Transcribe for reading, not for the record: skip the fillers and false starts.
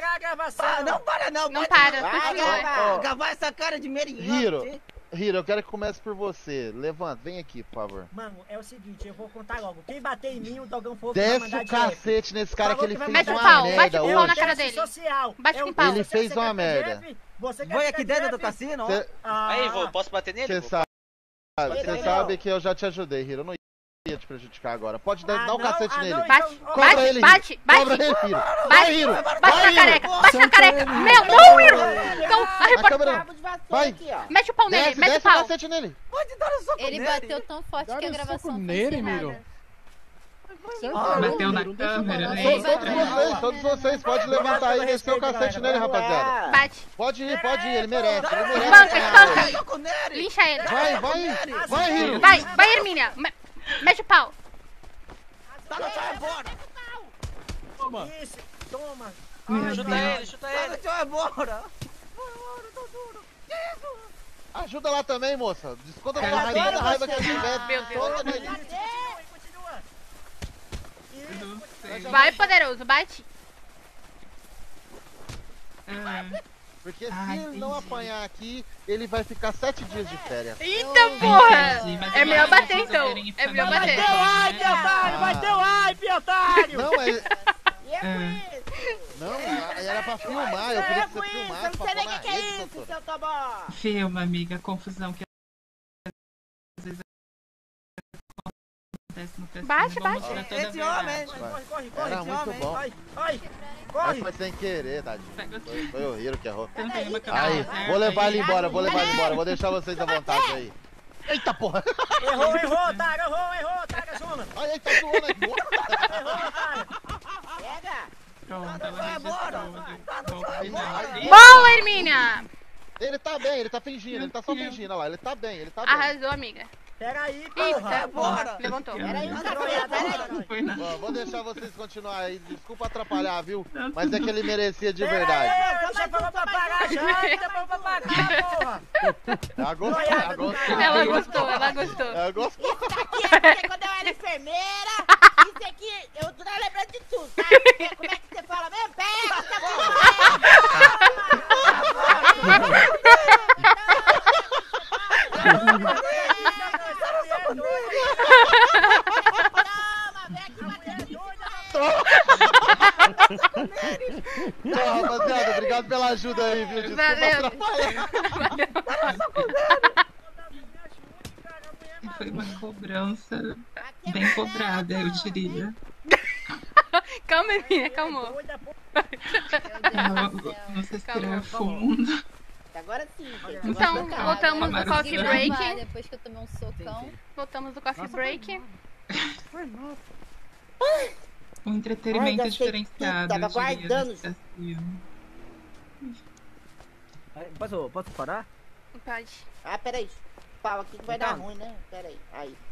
parar a gravação. Não para não. Não para, Vai continua. gravar essa cara de meriante. Hiro, eu quero que comece por você. Levanta, vem aqui, por favor. Mano, é o seguinte, eu vou contar logo. Quem bater em mim, o Dogão Fofo vai Desce mandar o cacete nesse cara que ele Falou fez que vai uma mandar pau, merda bate o pau na hoje. cara dele. Social. Bate Eu com pau. Ele fez uma merda. Vai aqui dentro do cassino, ó. Aí, vô, posso bater nele? Você sabe que eu já te ajudei, Hiro. Eu não ia te prejudicar agora. Pode dar um cacete nele. Bate, Cobra ele, bate, Hiro. bate. Cobra ele, Hiro. Bate, Vai, Hiro. bate Vai, na Hiro. careca, bate na careca. Meu, não, Hiro. Então, a A repórter. câmera... Vai. Mete o pau nele, Desce, mete o desce o pau. cacete nele. Pode dar um soco Ele nele. bateu tão forte que a gravação foi nele, encerrada. Miro. Bateu na câmera, né? Todos vocês, pode levantar aí e descer o cacete nele, rapaziada. Bate. Pode ir, ele merece. Ele merece. Espanca, ganhar. espanca. Lincha ele. Vai, Hiro. Vai, Hermínia. Mete o pau. Tá no chão, é bora. Toma. Isso, toma. Chuta ele, chuta Tá ele. no chão, é bora. Ajuda lá também, moça. Desconta toda a raiva que ele tiver. Meu Deus. Toda nele. Continua. Vai, poderoso, bate. Porque se ele não apanhar aqui, ele vai ficar 7 dias de férias. Eita porra. É melhor bater então. É melhor Vai bater. ter o hype, otário! Vai ter o hype, otário! Não, mas... E é com isso. Não, era pra filmar. Eu queria que você filmasse Eu não pra sei nem pôr o na que é rede, isso, doutor. seu Tobó. Filma, amiga, a confusão que às vezes acontece no cassino. Bate, Vamos bate. tirar toda a Esse verdade. homem. Corre. Era muito bom. Vai. Mas Corre. foi sem querer, tadinho. Foi o Hiro que errou. Você não tem uma câmera Aí, reserva vou levar aí? ele embora, Vou deixar vocês à vontade aí. Eita porra! Errou, otário. Errou, otário, Zuma. Ai, tá zoando aqui. Errou, otário. Pega. Pronto, ela Vai embora. registrou. Boa, Hermínia. Ele tá bem, ele tá fingindo, ele tá só fingindo, olha lá, ele tá bem. Arrasou, amiga. Peraí, Eita, porra. porra. Levantou. Não foi nada. Ó, vou deixar vocês continuar aí, desculpa atrapalhar, viu? Mas é que ele merecia de verdade. Já falou pra parar já, já falou pra parar, porra. Ela gostou. Ela gostou. Ela gostou. Isso aqui é porque quando eu era enfermeira, isso aqui, eu tô lembrando de tudo, tá? Como é que você fala mesmo? Pega, Tchau, rapaziada, obrigado pela ajuda aí, viu? Desculpa Valeu. atrapalhar. Foi uma cobrança bem cobrada, eu diria. Calma, Hermínia, calmou. Vamos respirar fundo. Agora sim, gente. Então, voltamos do coffee break. Depois que eu tomei um socão. Voltamos do coffee break. Um entretenimento Ai, já sei diferenciado, tudo, tava eu diria, guardando. desse cassino. Posso parar? Pode. Ah, peraí. Pau aqui que vai dar ruim, né? Peraí. Aí.